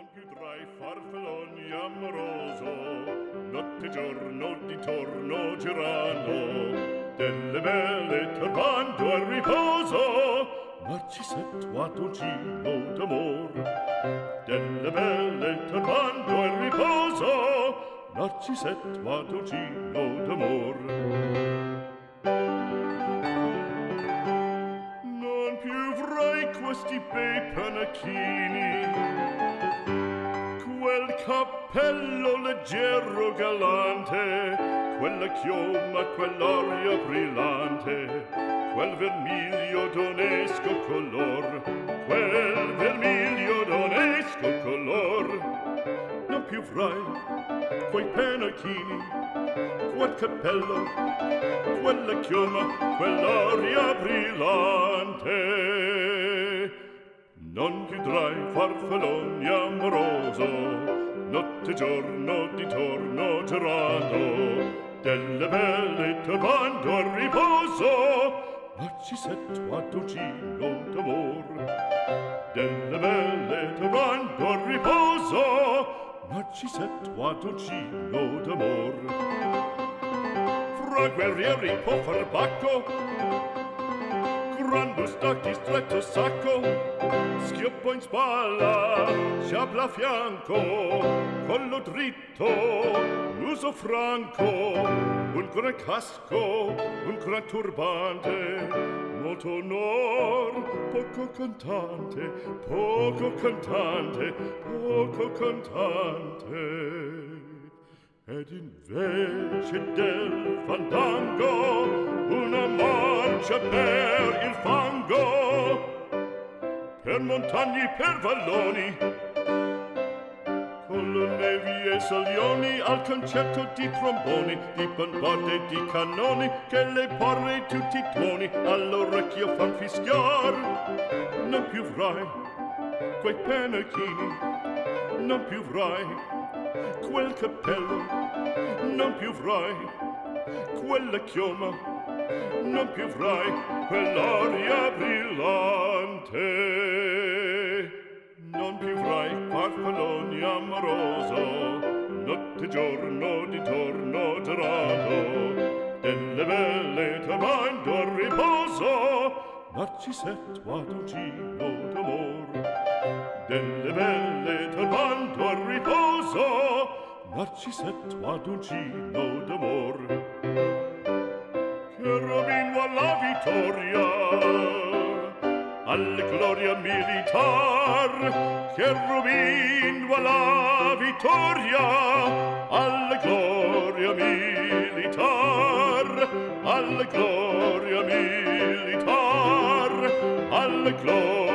più tra i farfalloni amoroso, notte e giorno di torno girando, delle belle turbando al riposo, Narcisetto a dolcino d'amor. Delle belle turbando al riposo, Narcisetto a dolcino d'amor. Non più avrai questi bei panacchini, quel cappello leggero galante, quella chioma, quell'aria brillante, quel vermiglio d'onesco color, quel vermiglio d'onesco color. Non più avrai quei pennacchini, quel cappello, quella chioma, quell'aria brillante. Non più avrai farfalloni amoroso, notte e giorno di torno girando, delle belle turbando al riposo, Narcisetto a dolcino d'amor. Delle belle turbando al riposo, Narcisetto a dolcino d'amor. Fra guerrieri può far bacco, grande stacchi stretto sacco, schioppo in spalla, sciabla a fianco, collo dritto, muso franco, un gran casco, un gran turbante, molto onor, poco cantante, poco cantante, poco cantante. Ed invece del fandango una marcia per il fango, per montagne, per valloni, con le nevi e salioni, al concerto di tromboni, di bombarde e di cannoni, che le porre tutti i tuoni all'orecchio fan fischiar. Non più avrai quei pennacchini, non più avrai quel cappello, non più avrai quella chioma, non più avrai quell'aria brillante. Non più avrai farfalloni amoroso, notte e giorno di torno girando, delle belle turbando al riposo, Narcisetto a dolcino d'amor. Delle belle turbando al riposo, Narcisetto a dolcino d'amor. Cherubino alla vittoria, alla gloria militar, cherubino alla vittoria, alla gloria militar, alla gloria militar, alla gloria